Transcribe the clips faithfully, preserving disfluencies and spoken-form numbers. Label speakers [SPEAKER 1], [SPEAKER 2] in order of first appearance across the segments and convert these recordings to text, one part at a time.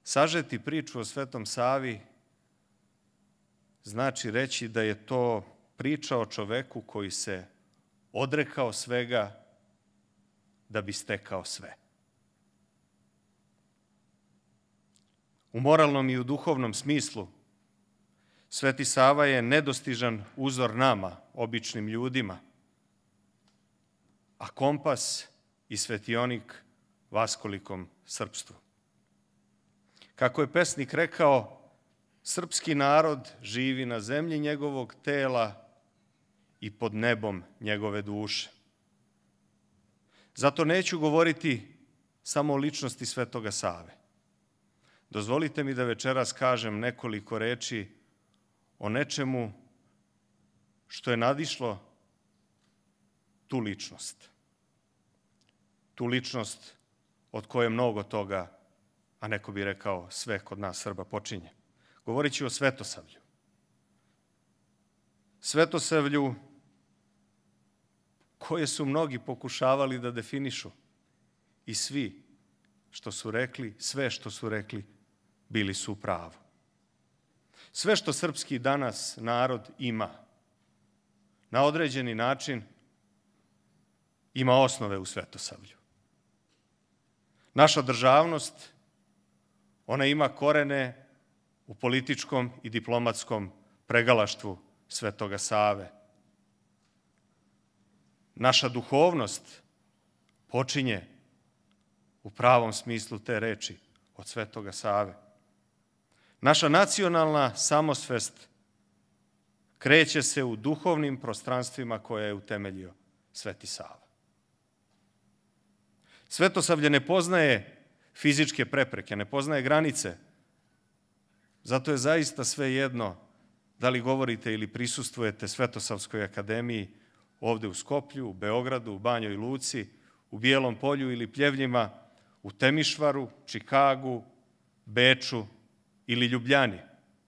[SPEAKER 1] Sažeti priču o Svetom Savi znači reći da je to priča o čoveku koji se odrekao svega da bi stekao sve. U moralnom i u duhovnom smislu Sveti Sava je nedostižan uzor nama, običnim ljudima, a kompas i svetionik vaskolikom srpstvu. Kako je pesnik rekao, srpski narod živi na zemlji njegovog tela i pod nebom njegove duše. Zato neću govoriti samo o ličnosti Svetoga Save. Dozvolite mi da večeras kažem nekoliko reči o nečemu što je nadišlo tu ličnost. Tu ličnost od koje mnogo toga, a neko bi rekao sve kod nas Srba, počinje. Govorit ću o Svetosavlju. Svetosavlju koje su mnogi pokušavali da definišu i svi što su rekli, sve što su rekli, bili su u pravu. Sve što srpski danas narod ima, na određeni način ima osnove u Svetosavlju. Naša državnost, ona ima korene u političkom i diplomatskom pregalaštvu Svetoga Save. Naša duhovnost počinje u pravom smislu te reči od Svetoga Save. Naša nacionalna samosvest kreće se u duhovnim prostranstvima koje je utemeljio Sveti Sava. Svetosavlje ne poznaje fizičke prepreke, ne poznaje granice. Zato je zaista svejedno da li govorite ili prisustvujete Svetosavskoj akademiji ovde u Skoplju, u Beogradu, u Banjoj Luci, u Bijelom Polju ili Pljevljima, u Temišvaru, Čikagu, Beču ili Ljubljani.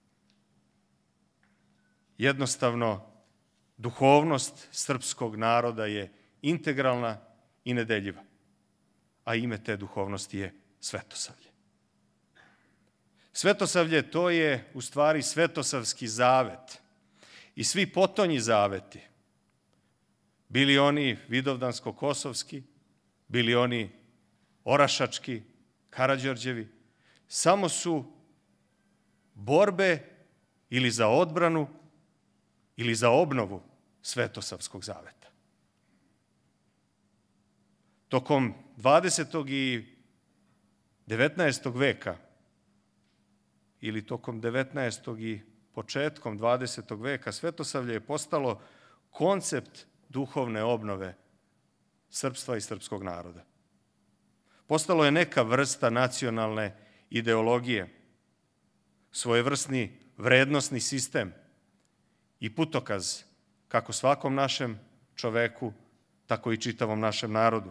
[SPEAKER 1] Jednostavno, duhovnost srpskog naroda je integralna i nedeljiva, a ime te duhovnosti je Svetosavlje. Svetosavlje to je u stvari Svetosavski zavet i svi potonji zaveti, bili oni vidovdansko-kosovski, bili oni orašački, Karađorđevi, samo su borbe ili za odbranu ili za obnovu Svetosavskog zaveta. Tokom dvadesetog i devetnaestog veka ili tokom devetnaestog i početkom dvadesetog veka Svetosavlje je postalo koncept duhovne obnove srpstva i srpskog naroda. Postalo je neka vrsta nacionalne ideologije, svojevrsni vrednosni sistem i putokaz kako svakom našem čoveku, tako i čitavom našem narodu.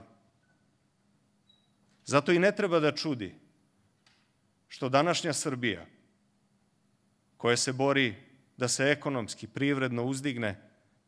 [SPEAKER 1] Zato i ne treba da čudi što današnja Srbija, koja se bori da se ekonomski, privredno uzdigne,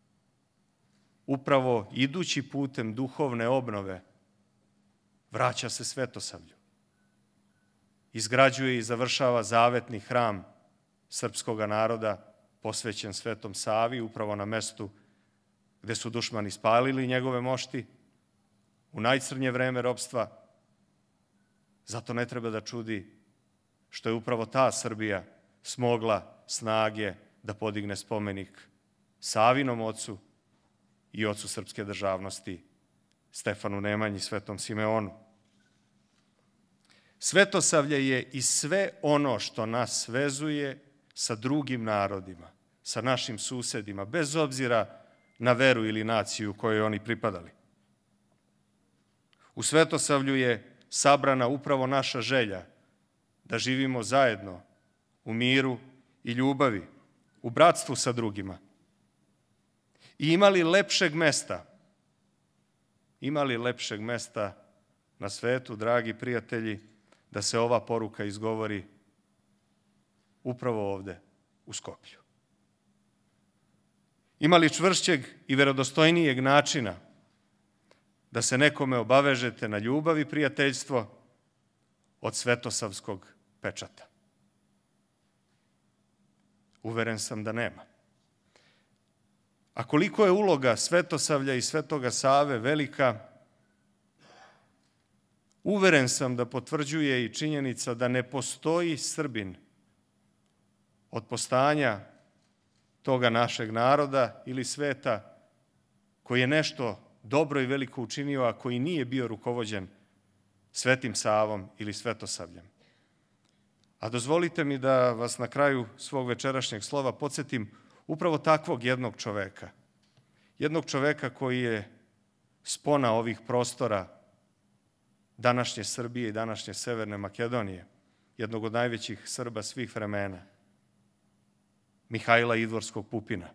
[SPEAKER 1] upravo idući putem duhovne obnove, vraća se Svetosavlju. Izgrađuje i završava zavetni hram srpskoga naroda posvećen Svetom Savi, upravo na mestu gde su dušmani spalili njegove mošti u najcrnje vreme ropstva. Zato ne treba da čudi što je upravo ta Srbija smogla snage da podigne spomenik Savinom ocu i ocu srpske državnosti Stefanu Nemanji, Svetom Simeonu. Svetosavlje je i sve ono što nas vezuje sa drugim narodima, sa našim susedima, bez obzira na veru ili naciju kojoj oni pripadali. U Svetosavlju je sabrana upravo naša želja da živimo zajedno u miru i ljubavi, u bratstvu sa drugima. I imali lepšeg mesta, imali lepšeg mesta na svetu, dragi prijatelji, da se ova poruka izgovori upravo ovde u Skoplju. Imali čvršćeg i verodostojnijeg načina da se nekome obavežete na ljubav i prijateljstvo od svetosavskog pečata? Uveren sam da nema. A koliko je uloga Svetosavlja i Svetoga Save velika, uveren sam da potvrđuje i činjenica da ne postoji Srbin od postojanja toga našeg naroda ili sveta koji je nešto dobro i veliko učinio, a koji nije bio rukovođen Svetim Savom ili Svetosavljem. A dozvolite mi da vas na kraju svog večerašnjeg slova podsjetim upravo takvog jednog čoveka. Jednog čoveka koji je spona ovih prostora današnje Srbije i današnje Severne Makedonije, jednog od najvećih Srba svih vremena, Mihajla Idvorskog Pupina.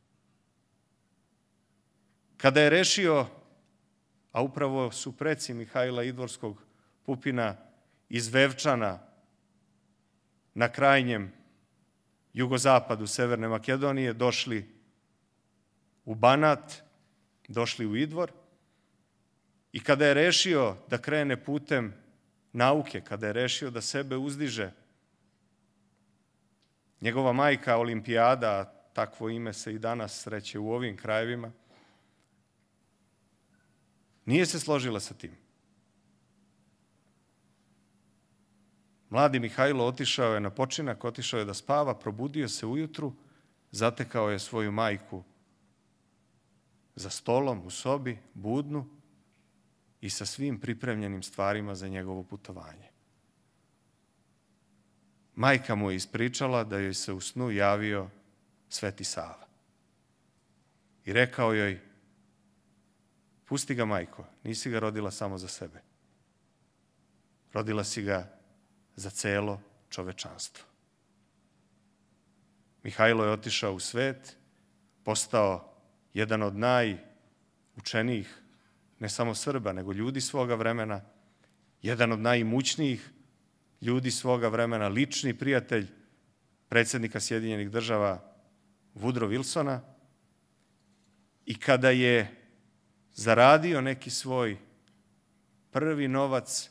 [SPEAKER 1] Kada je rešio, a upravo su preci Mihajla Idvorskog Pupina iz Vevčana na krajnjem jugozapadu Severne Makedonije došli u Banat, došli u Idvor, i kada je rešio da krene putem nauke, kada je rešio da sebe uzdiže, njegova majka Olimpijada, a takvo ime se i danas sreće u ovim krajevima, nije se složila sa tim. Mladi Mihajlo otišao je na počinak, otišao je da spava, probudio se ujutru, zatekao je svoju majku za stolom u sobi, budnu i sa svim pripremljenim stvarima za njegovo putovanje. Majka mu je ispričala da joj se u snu javio Sveti Sava. I rekao joj: pusti ga, majko, nisi ga rodila samo za sebe. Rodila si ga za celo čovečanstvo. Mihajlo je otišao u svet, postao jedan od najučenijih, ne samo Srba, nego ljudi svoga vremena, jedan od najimućnijih ljudi svoga vremena, lični prijatelj predsjednika Sjedinjenih Država Woodrow Wilsona, i kada je zaradio neki svoj prvi novac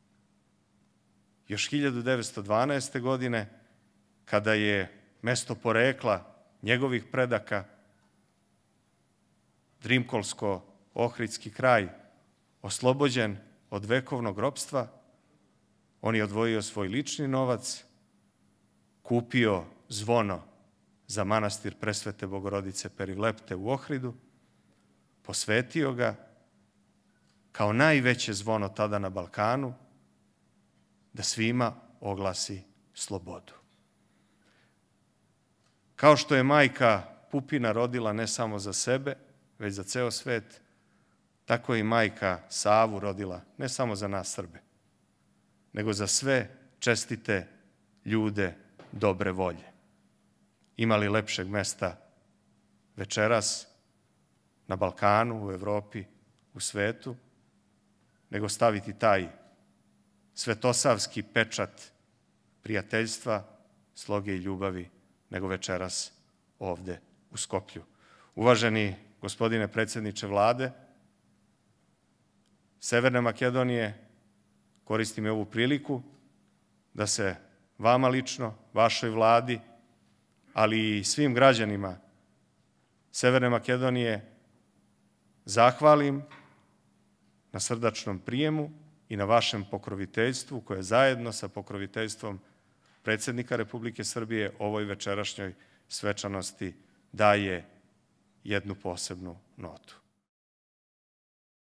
[SPEAKER 1] još hiljadu devetsto dvanaeste. godine, kada je mesto porekla njegovih predaka, Drimkolsko-Ohridski kraj, oslobođen od vekovnog ropstva, on je odvojio svoj lični novac, kupio zvono za manastir Presvete Bogorodice Perivlepte u Ohridu, posvetio ga kao najveće zvono tada na Balkanu, da svima oglasi slobodu. Kao što je majka Pupina rodila ne samo za sebe, već za ceo svet, tako je i majka Savu rodila ne samo za nas Srbe, nego za sve čestite ljude dobre volje. Ima li lepšeg mesta večeras na Balkanu, u Evropi, u svetu, nego staviti taj svetosavski pečat prijateljstva, sloge i ljubavi, nego večeras ovde u Skoplju. Uvaženi gospodine predsjedniče Vlade Severne Makedonije, koristim ovu priliku da se vama lično, vašoj Vladi, ali i svim građanima Severne Makedonije zahvalim na srdačnom prijemu i na vašem pokroviteljstvu, koje zajedno sa pokroviteljstvom predsjednika Republike Srbije ovoj večerašnjoj svečanosti daje jednu posebnu notu.